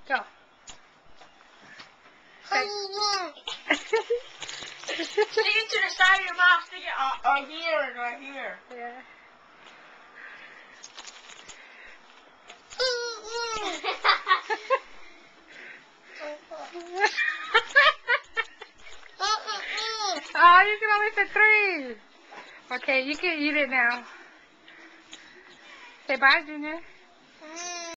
Go. Stick it to the side of your mouth. Stick it here and right here. Yeah. Oh, you can only fit 3. Okay, you can eat it now. Say bye, Junior.